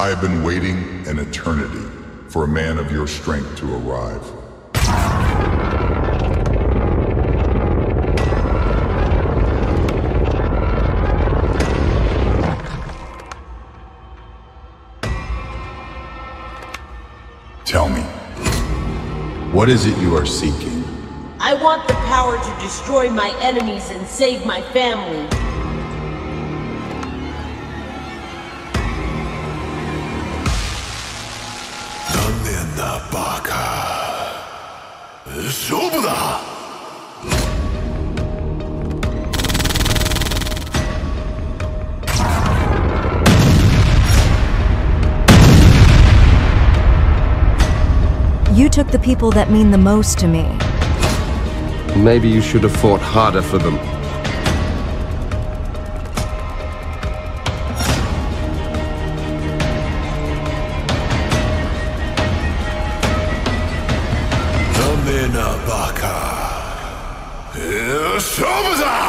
I have been waiting an eternity for a man of your strength to arrive. Tell me, what is it you are seeking? I want the power to destroy my enemies and save my family. You took the people that mean the most to me. Maybe you should have fought harder for them. Baka. 勝負だ!